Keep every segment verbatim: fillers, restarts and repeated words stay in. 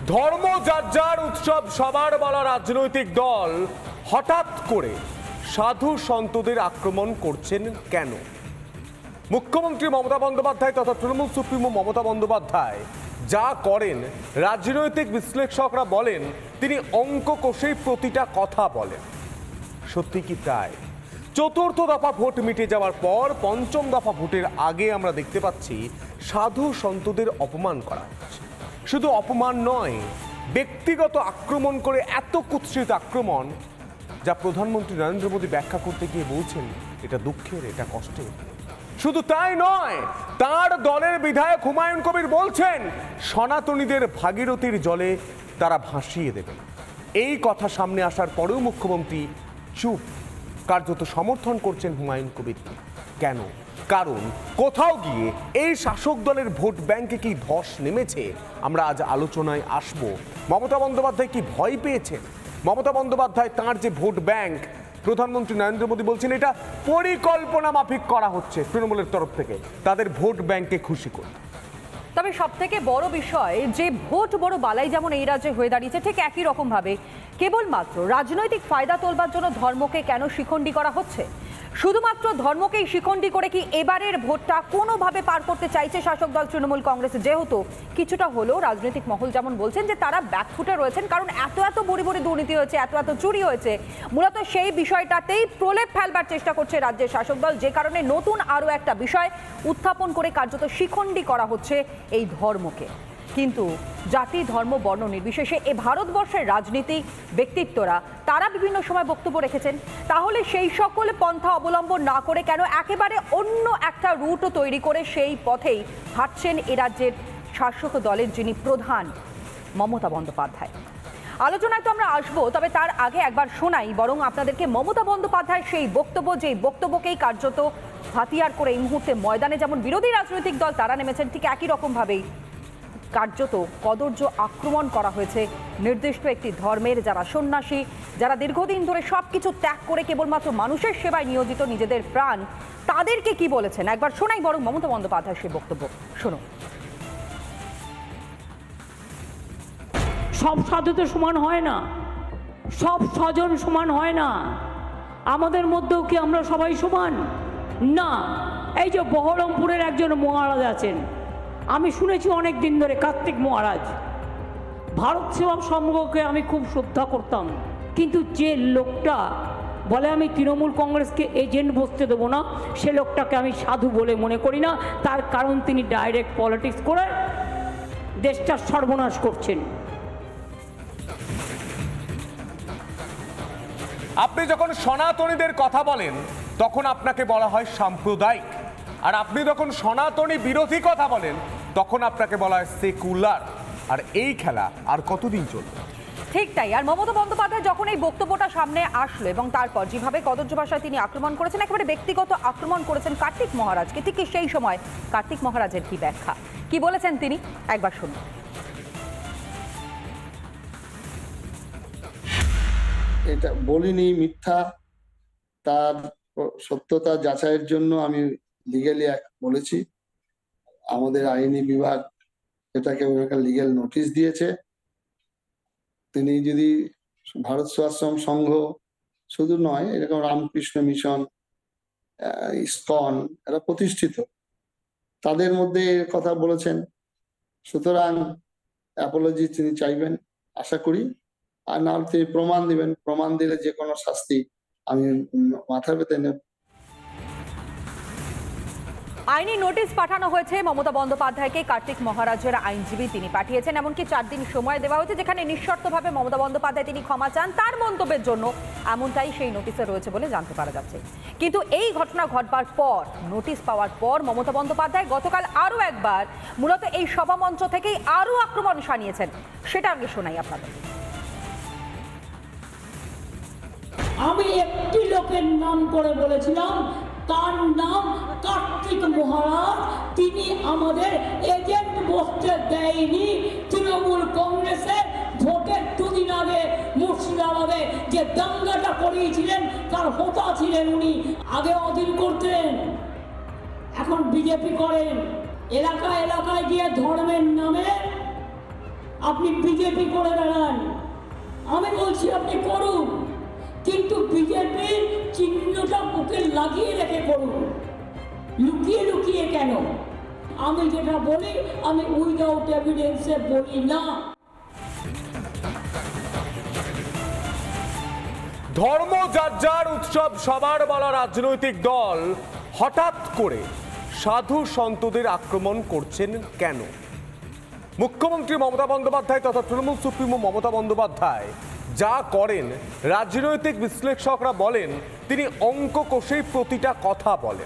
ধর্ম যার যার উৎসব সবার বলা রাজনৈতিক দল হঠাৎ করে সাধু সন্তদের আক্রমণ করছেন কেন? মুখ্যমন্ত্রী মমতা বন্দ্যোপাধ্যায় তথা তৃণমূল সুপ্রিমো মমতা বন্দ্যোপাধ্যায় যা করেন, রাজনৈতিক বিশ্লেষকরা বলেন তিনি অঙ্ক কষেই প্রতিটা কথা বলেন। সত্যি কি তাই? চতুর্থ দফা ভোট মিটে যাওয়ার পর পঞ্চম দফা ভোটের আগে আমরা দেখতে পাচ্ছি সাধু সন্তদের অপমান করা হচ্ছে। শুধু অপমান নয়, ব্যক্তিগত আক্রমণ করে এত কুৎসিত আক্রমণ যা প্রধানমন্ত্রী নরেন্দ্র মোদী ব্যাখ্যা করতে গিয়ে বলছেন এটা দুঃখের, এটা কষ্টের। শুধু তাই নয়, তার দলের বিধায়ক হুমায়ুন কবির বলছেন সনাতনীদের ভাগীরথীর জলে তারা ভাসিয়ে দেবেন। এই কথা সামনে আসার পরেও মুখ্যমন্ত্রী চুপ, কার্যত সমর্থন করছেন হুমায়ুন কবির। কেন? কারণ কোথাও গিয়ে এই শাসক দলের ভোট ব্যাংকে কি ধস নেমেছে? আমরা আজ আলোচনায় আসব। মমতা বন্দ্যোপাধ্যায় কি ভয় পেয়েছেন? মমতা বন্দ্যোপাধ্যায় তাঁর যে ভোট ব্যাংক, প্রধানমন্ত্রী নরেন্দ্র মোদী বলছেন এটা পরিকল্পনা মাফিক করা হচ্ছে তৃণমূলের তরফ থেকে তাদের ভোট ব্যাংকে খুশি করে। তবে সব থেকে বড় বিষয় যে ভোট বড় বালাই যেমন এই রাজ্যে হয়ে দাঁড়িয়েছে, ঠিক একই রকম ভাবে কেবলমাত্র রাজনৈতিক ফায়দা তোলবার জন্য ধর্মকে কেন শিখণ্ডী করা হচ্ছে? শুধুমাত্র ধর্মকেই শিখণ্ডী করে কি এবারের ভোটটা কোনোভাবে পার করতে চাইছে শাসক দল তৃণমূল কংগ্রেস? যেহেতু কিছুটা হলেও রাজনৈতিক মহল যেমন বলছেন যে তারা ব্যাকফুটে রয়েছেন, কারণ এত এত বড়ি বড়ি দুর্নীতি হয়েছে, এত এত চুরি হয়েছে, মূলত সেই বিষয়টাতেই প্রলেপ ফেলবার চেষ্টা করছে রাজ্যের শাসক দল, যে কারণে নতুন আরও একটা বিষয় উত্থাপন করে কার্যত শিখণ্ডী করা হচ্ছে এই ধর্মকে। কিন্তু জাতি ধর্ম বর্ণ নির্বিশেষে এ ভারতবর্ষের রাজনীতিক ব্যক্তিত্বরা তারা বিভিন্ন সময় বক্তব্য রেখেছেন। তাহলে সেই সকল পন্থা অবলম্বন না করে কেন একেবারে অন্য একটা রুটও তৈরি করে সেই পথেই হাঁটছেন এ রাজ্যের শাসক দলের যিনি প্রধান মমতা বন্দ্যোপাধ্যায়? আলোচনায় তো আমরা আসবো, তবে তার আগে একবার শোনাই বরং আপনাদেরকে মমতা বন্দ্যোপাধ্যায়ের সেই বক্তব্য, যেই বক্তব্যকেই কার্যত হাতিয়ার করে এই মুহূর্তে ময়দানে যেমন বিরোধী রাজনৈতিক দল তারা নেমেছেন, ঠিক একই রকমভাবেই কার্যত কদর্য আক্রমণ করা হয়েছে নির্দিষ্ট একটি ধর্মের যারা সন্ন্যাসী, যারা দীর্ঘদিন ধরে সব কিছু ত্যাগ করে কেবলমাত্র মানুষের সেবায় নিয়োজিত নিজেদের প্রাণ, তাদেরকে কি বলেছেন একবার শোনাই বরং মমতা বন্দ্যোপাধ্যায়ের সেই বক্তব্য। শোনো। সব সাধু তো সমান হয় না, সব স্বজন সমান হয় না। আমাদের মধ্যেও কি আমরা সবাই সমান? না। এই যে বহরমপুরের একজন মহারাজ আছেন, আমি শুনেছি অনেক দিন ধরে, কার্তিক মহারাজ, ভারত সেবা সংঘকে আমি খুব শ্রদ্ধা করতাম, কিন্তু যে লোকটা বলে আমি তৃণমূল কংগ্রেসকে এজেন্ট বসতে দেবো না, সে লোকটাকে আমি সাধু বলে মনে করি না। তার কারণ তিনি ডাইরেক্ট পলিটিক্স করে দেশটা সর্বনাশ করছেন। আপনি যখন সনাতনীদের কথা বলেন তখন আপনাকে বলা হয় সাম্প্রদায়িক, আর আপনি যখন সনাতনী বিরোধী কথা বলেন তখন আপনাকে বলা হয় সেকুলার। আর এই খেলা আর কতদিন চলবে? ঠিক তাই। আর মমতা বন্দ্যোপাধ্যায় যখন এই বক্তব্যটা সামনে আসলো এবং তারপর যেভাবে কদর্য ভাষায় তিনি আক্রমণ করেছেন, একেবারে ব্যক্তিগত আক্রমণ করেছেন কার্তিক মহারাজকে, ঠিক সেই সময় কার্তিক মহারাজের কি ব্যাখ্যা, কি বলেছেন তিনি একবার শুনুন। এটা বলিনি, মিথ্যা, তার সত্যতা যাচাইয়ের জন্য আমি লিগ্যালি বলেছি। আমাদের আইনি বিভাগ এটাকে লিগ্যাল নোটিশ দিয়েছে। তিনি যদি ভারত সেবাশ্রম সংঘ শুধু নয়, এরকম রামকৃষ্ণ মিশন, ইসকন, এরা প্রতিষ্ঠিত, তাদের মধ্যে কথা বলেছেন। সুতরাং অ্যাপোলজি তিনি চাইবেন আশা করি, আর না হলে তিনি প্রমাণ দিবেন। প্রমাণ দিলে যে কোনো শাস্তি আমি মাথা পেতে নেব। আইনি নোটিশ পাঠানো হয়েছে মমতা বন্দ্যোপাধ্যায়কে। কার্তিক মহারাজের আইনজীবী তিনি পাঠিয়েছেন, এমনকি চার দিন সময় দেওয়া হয়েছে, যেখানে নিঃশর্তভাবে মমতা বন্দ্যোপাধ্যায় তিনি ক্ষমা চান তার মন্তব্যের জন্য, এমনটাই সেই নোটিশে রয়েছে বলে জানতে পারা যাচ্ছে। কিন্তু এই ঘটনা ঘটবার পর, নোটিশ পাওয়ার পর মমতা বন্দ্যোপাধ্যায় গতকাল আরও একবার মূলত এই সভামঞ্চ থেকেই আরও আক্রমণ শানিয়েছেন। সেটা আগে শোনাই আপনাদের। আমি একটি লোকের নাম করে বলেছিলাম, তার নাম কার্তিক মহারাজ। তিনি আমাদের এজেন্ট বসতে দেয়নি। তৃণমূল কংগ্রেসের ভোটের দুদিন আগে মুর্শিদাবাদে যে দাঙ্গাটা করিয়েছিলেন তার হোতা ছিলেন উনি। আগে অধীন করতেন, এখন বিজেপি করেন। এলাকা এলাকায় গিয়ে ধর্মের নামে আপনি বিজেপি করে বেড়ান, আমি বলছি আপনি করুন, কিন্তু বিজেপির চিহ্নটা বুকে লাগিয়ে রেখে করুন, লুকিয়ে লুকিয়ে কেন? আমি যেটা বলি আমি উইদাউট এভিডেন্সে বলি না। ধর্ম যার যার উৎসব সবার বলা রাজনৈতিক দল হঠাৎ করে সাধু সন্তদের আক্রমণ করছেন কেন? মুখ্যমন্ত্রী মমতা বন্দ্যোপাধ্যায় তথা তৃণমূল সুপ্রিমো মমতা বন্দ্যোপাধ্যায় যা করেন, রাজনৈতিক বিশ্লেষকরা বলেন তিনি অঙ্ক কষেই প্রতিটা কথা বলেন।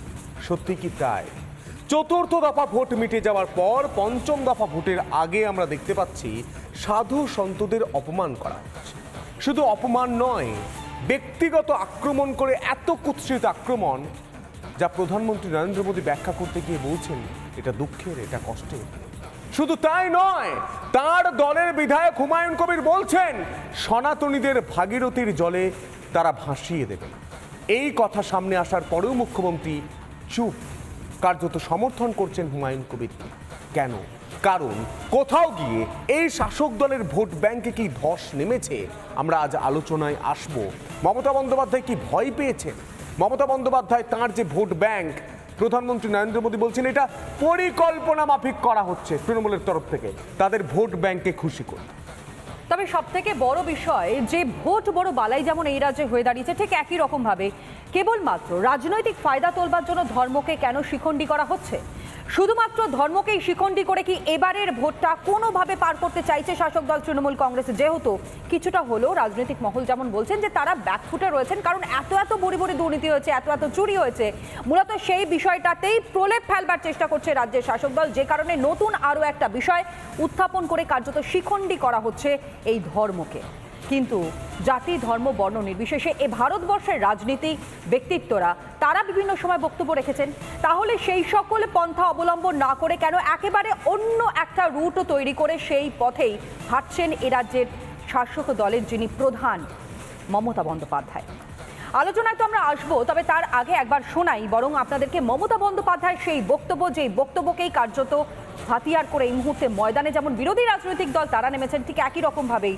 সত্যি কি তাই? চতুর্থ দফা ভোট মিটে যাওয়ার পর পঞ্চম দফা ভোটের আগে আমরা দেখতে পাচ্ছি সাধু সন্তদের অপমান করা হচ্ছে। শুধু অপমান নয়, ব্যক্তিগত আক্রমণ করে এত কুৎসিত আক্রমণ যা প্রধানমন্ত্রী নরেন্দ্র মোদী ব্যাখ্যা করতে গিয়ে বলছেন এটা দুঃখের, এটা কষ্টের। শুধু তাই নয়, তার দলের বিধায়ক হুমায়ুন কবির বলছেন সনাতনীদের ভাগীরথীর জলে তারা ভাসিয়ে দেবেন। এই কথা সামনে আসার পরেও মুখ্যমন্ত্রী চুপ, কার্যত সমর্থন করছেন হুমায়ুন কবির। কেন? কারণ কোথাও গিয়ে এই শাসক দলের ভোট ব্যাংকে কি ধস নেমেছে আমরা আজ আলোচনায় আসব। মমতা বন্দ্যোপাধ্যায় কি ভয় পেয়েছেন? মমতা বন্দ্যোপাধ্যায় তাঁর যে ভোট ব্যাংক, প্রধানমন্ত্রী নরেন্দ্র মোদী বলছেন এটা পরিকল্পনা মাফিক করা হচ্ছে তৃণমূলের তরফ থেকে তাদের ভোট ব্যাংকে খুশি করতে। তবে সব থেকে বড় বিষয় যে ভোট বড় বালাই যেমন এই রাজ্যে হয়ে দাঁড়িয়েছে, ঠিক একই রকম ভাবে কেবলমাত্র রাজনৈতিক ফায়দা তোলবার জন্য ধর্মকে কেন শিখণ্ডী করা হচ্ছে? শুধুমাত্র ধর্মকেই শিখণ্ডী করে কি এবারের ভোটটা কোনোভাবে পার করতে চাইছে শাসক দল তৃণমূল কংগ্রেস? যেহেতু কিছুটা হলেও রাজনৈতিক মহল যেমন বলছেন যে তারা ব্যাকফুটে রয়েছেন, কারণ এত এত বড়ি বড়ি দুর্নীতি হয়েছে, এত এত চুরি হয়েছে, মূলত সেই বিষয়টাতেই প্রলেপ ফেলবার চেষ্টা করছে রাজ্যের শাসক দল, যে কারণে নতুন আরও একটা বিষয় উত্থাপন করে কার্যত শিখণ্ডী করা হচ্ছে এই ধর্মকে। কিন্তু জাতি ধর্ম বর্ণ নির্বিশেষে এ ভারতবর্ষের রাজনীতিক ব্যক্তিত্বরা তারা বিভিন্ন সময় বক্তব্য রেখেছেন। তাহলে সেই সকল পন্থা অবলম্বন না করে কেন একেবারে অন্য একটা রুট তৈরি করে সেই পথেই হাঁটছেন এ রাজ্যের শাসক দলের যিনি প্রধান মমতা বন্দ্যোপাধ্যায়? আলোচনায় তো আমরা আসবো, তবে তার আগে একবার শোনাই বরং আপনাদেরকে মমতা বন্দ্যোপাধ্যায়ের সেই বক্তব্য, যেই বক্তব্যকেই কার্যত হাতিয়ার করে এই মুহূর্তে ময়দানে যেমন বিরোধী রাজনৈতিক দল তারা নেমেছেন, ঠিক একই রকমভাবেই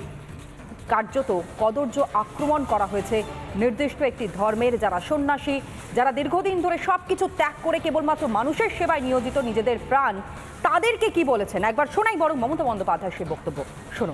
কার্যত কদর্য আক্রমণ করা হয়েছে নির্দিষ্ট একটি ধর্মের যারা সন্ন্যাসী, যারা দীর্ঘদিন ধরে সব কিছু ত্যাগ করে কেবলমাত্র মানুষের সেবায় নিয়োজিত, নিজেদের প্রাণ, তাদেরকে কি বলেছেন একবার শোনাই বরং মমতা বন্দ্যোপাধ্যায়ের সেই বক্তব্য। শুনুন।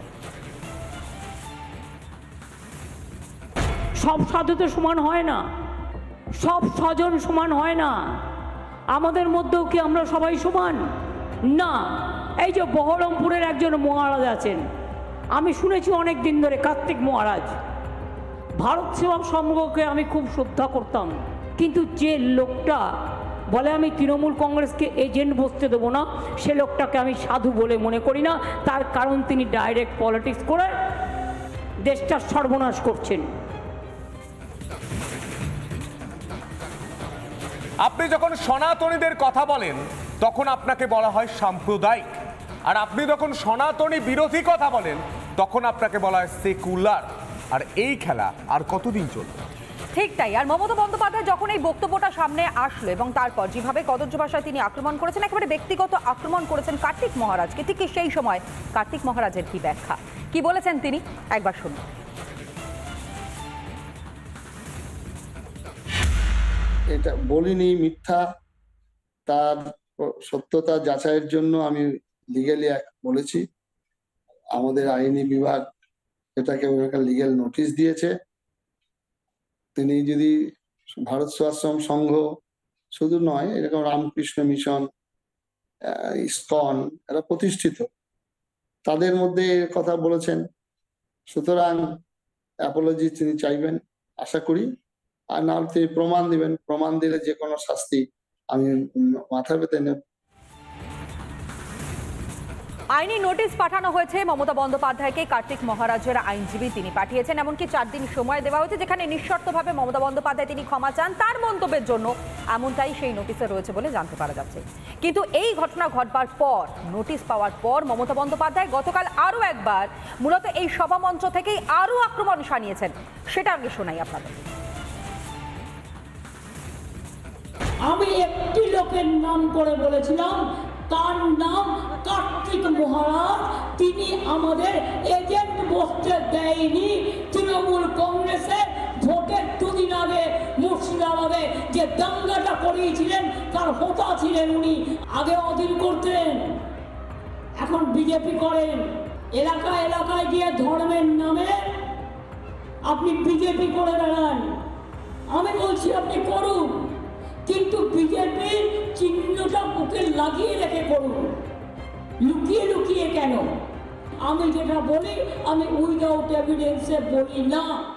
সব সাধু তো সমান হয় না, সব স্বজন সমান হয় না, আমাদের মধ্যেও কি আমরা সবাই সমান না? এই যে বহরমপুরের একজন মহারাজ আছেন, আমি শুনেছি অনেক দিন ধরে, কার্তিক মহারাজ, ভারত সেবা সংঘকে আমি খুব শ্রদ্ধা করতাম, কিন্তু যে লোকটা বলে আমি তৃণমূল কংগ্রেসকে এজেন্ট বসতে দেবো না, সে লোকটাকে আমি সাধু বলে মনে করি না। তার কারণ তিনি ডাইরেক্ট পলিটিক্স করে দেশটার সর্বনাশ করছেন। আপনি যখন সনাতনীদের কথা বলেন তখন আপনাকে বলা হয় সাম্প্রদায়িক, আর আপনি যখন সনাতনী বিরোধী কথা বলেন তখন আপনাকে বলা হয় সেকুলার। আর এই খেলা আর কতদিন চলবে? ঠিক তাই। আর মমতা বন্দ্যোপাধ্যায় যখন এই বক্তব্যটা সামনে আসলো এবং তারপর যেভাবে কদর্য ভাষায় তিনি আক্রমণ করেছেন, একেবারে ব্যক্তিগত আক্রমণ করেছেন কার্তিক মহারাজকে, ঠিক সেই সময় কার্তিক মহারাজের কি ব্যাখ্যা, কি বলেছেন তিনি একবার শুনুন। এটা বলিনি মিথ্যা, তার সত্যতা যাচাইয়ের জন্য আমি লিগ্যালি বলেছি। আমাদের আইনি বিভাগ এটাকে লিগ্যাল নোটিশ দিয়েছে। তিনি যদি ভারত সেবাশ্রম সংঘ শুধু নয়, এরকম রামকৃষ্ণ মিশন, ইসকন, এরা প্রতিষ্ঠিত, তাদের মধ্যে এর কথা বলেছেন। সুতরাং অ্যাপোলজি তিনি চাইবেন আশা করি, আর না হলে তিনি প্রমাণ দিবেন। প্রমাণ দিলে যে কোনো শাস্তি আমি মাথা পেতে নেব। আইনি নোটিশ পাঠানো হয়েছে মমতা বন্দ্যোপাধ্যায়কে, কার্তিক মহারাজের আইনজীবী তিনি পাঠিয়েছেন, এমনকি চার দিন সময় দেওয়া হয়েছে যেখানে নিঃশর্তভাবে মমতা বন্দ্যোপাধ্যায় তিনি ক্ষমা চান তার মন্তব্যের জন্য, এমনটাই সেই নোটিশে রয়েছে বলে জানতে পারা যাচ্ছে। কিন্তু এই ঘটনা ঘটবার পর, নোটিশ পাওয়ার পর মমতা বন্দ্যোপাধ্যায় গতকাল আরও একবার মূলত এই সভামঞ্চ থেকেই আরও আক্রমণ শানিয়েছেন, সেটা আগে শোনাই আপনাদের। আমি একটি লোকের নাম করে বলেছিলাম, তার নাম কার্তিক মহারাজ, তিনি আমাদের এজেন্ট বসতে দেয়নি। তৃণমূল কংগ্রেসের ভোটের দুদিন আগে মুর্শিদাবাদে যে দাঙ্গাটা করিয়েছিলেন তার হোতা ছিলেন উনি। আগে অধীন করতেন, এখন বিজেপি করেন। এলাকা এলাকায় গিয়ে ধর্মের নামে আপনি বিজেপি করে বেড়ান। আমি বলছি আপনি করুন, কিন্তু বিজেপির চিহ্নটা বুকে লাগিয়ে রেখে করুন, লুকিয়ে লুকিয়ে কেন? আমি যেটা বলি আমি উইদাউট এভিডেন্সে বলি না।